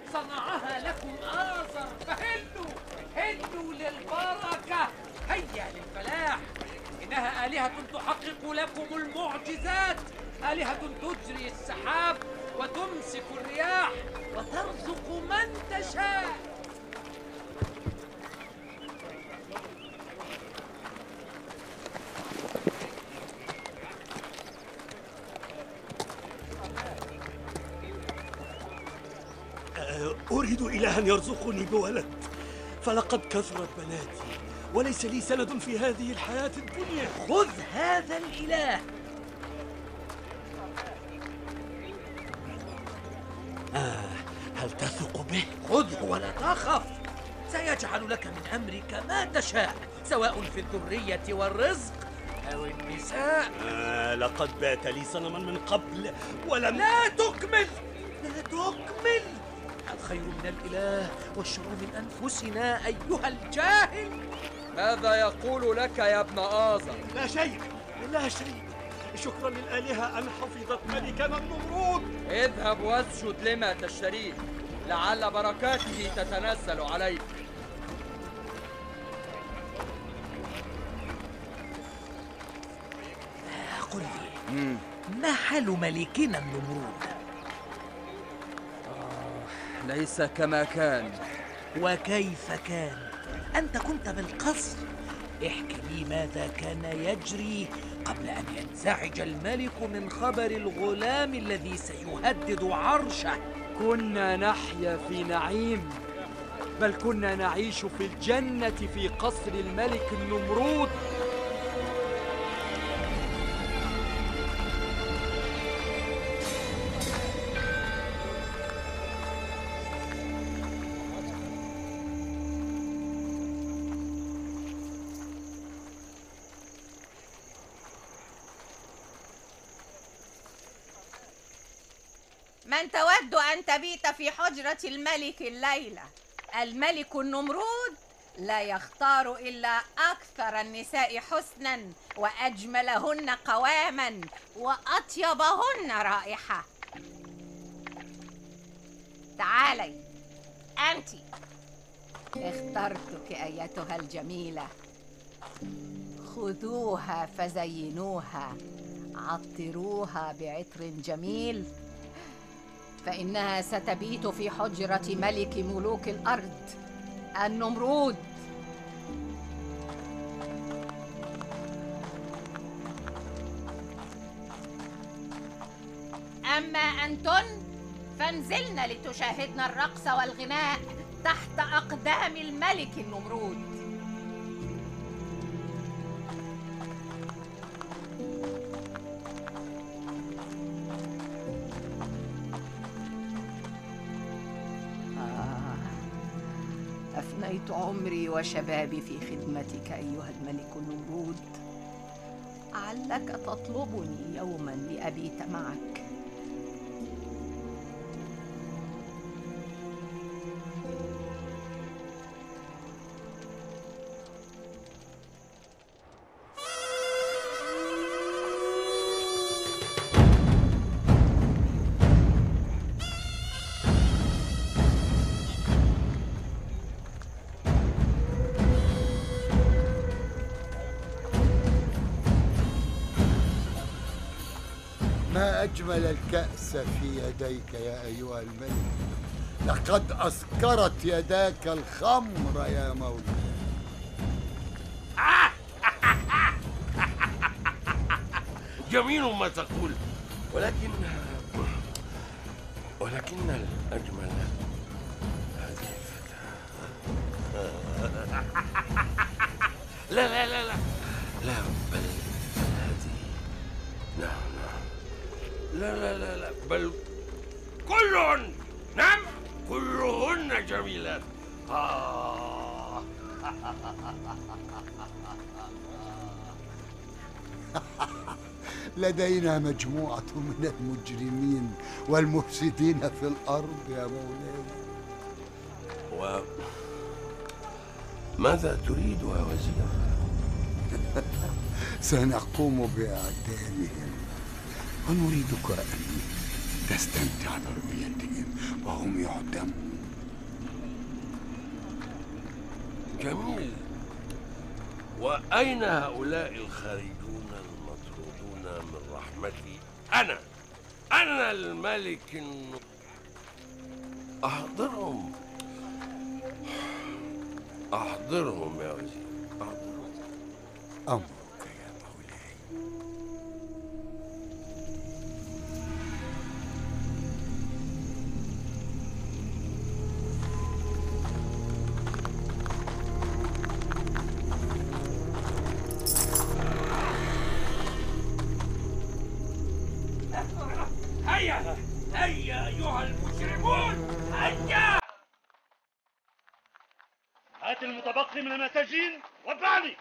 صنعها لكم آزر، فهلوا هلوا للبركة، هيا للفلاح. إنها آلهة تحقق لكم المعجزات، آلهة تجري السحاب وتمسك الرياح وترزق من تشاء. أريد إلها يرزقني بولد، فلقد كثرت بناتي وليس لي سند في هذه الحياة الدنيا. خذ هذا الإله. هل تثق به؟ خذه ولا تخف، سيجعل لك من أمرك ما تشاء، سواء في الذرية والرزق أو النساء. لقد بات لي صنما من قبل ولم... لا تكمل، لا تكمل. الخير من الإله والشر من أنفسنا أيها الجاهل. ماذا يقول لك يا ابن آزر؟ لا شيء، لا شيء. شكرا للآلهة أن حفظت ملكنا النمرود. اذهب واسجد لما تشتريه، لعل بركاته تتنزل عليك. قل لي، ما حال ملكنا النمرود؟ ليس كما كان. وكيف كان؟ أنت كنت بالقصر، احكِ لي ماذا كان يجري قبل أن ينزعج الملك من خبر الغلام الذي سيهدد عرشه. كنا نحيا في نعيم، بل كنا نعيش في الجنة في قصر الملك النمرود. من تود أن تبيت في حجرة الملك الليلة؟ الملك النمرود لا يختار إلا أكثر النساء حسناً وأجملهن قواماً وأطيبهن رائحة. تعالي أنت، اخترتك أيتها الجميلة. خذوها فزينوها، عطروها بعطر جميل، فإنها ستبيت في حجرة ملك ملوك الأرض النمرود. أما أنتن فانزلن لتشاهدن الرقص والغناء تحت أقدام الملك النمرود. أفنيت عمري وشبابي في خدمتك أيها الملك النمرود. علك تطلبني يوما لأبيت معك. ما أجمل الكأس في يديك يا أيها الملك، لقد أسكرت يداك الخمر يا مولاي. جميل ما تقول، ولكن الأجمل هذه الفتاة. لا لا لا لا لا، بل هذه. نعم، لا لا لا لا، بل كلهن. نعم، كلهن جميلات. لدينا مجموعة من المجرمين والمفسدين في الأرض يا مولاي. وماذا تريد يا وزير؟ سنقوم بإعدامهم، ونريدك أن تستمتع برؤيتهم وهم يعدمون. جميل. وأين هؤلاء الخارجون المطرودون من رحمتي؟ أنا الملك أحضرهم يا وزير، أحضرهم. أمرك يا مولاي. هيا أيها المجرمون، هيا! هات المتبقي من المساجين واتبعني.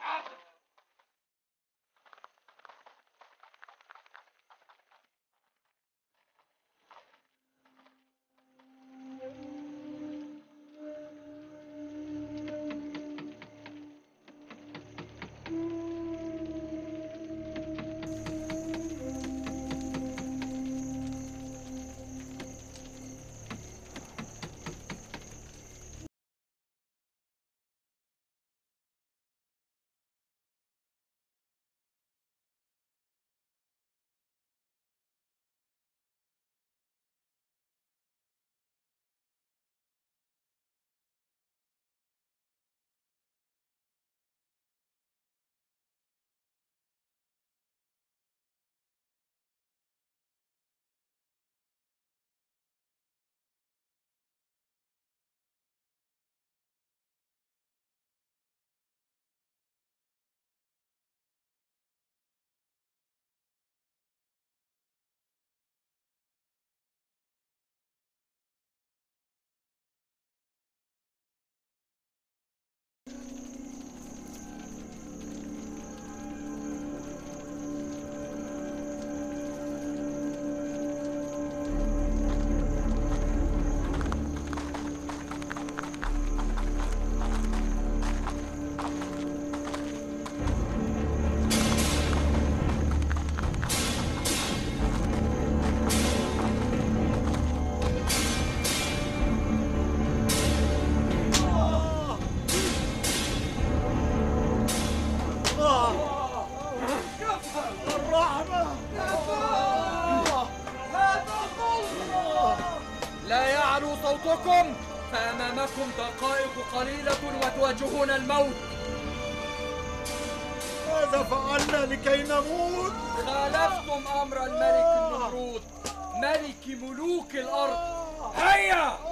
لا يعلو صوتكم، فأمامكم دقائق قليلة وتواجهون الموت. ماذا فعلنا لكي نموت؟ خالفتم أمر الملك النمرود، ملك ملوك الأرض. هيا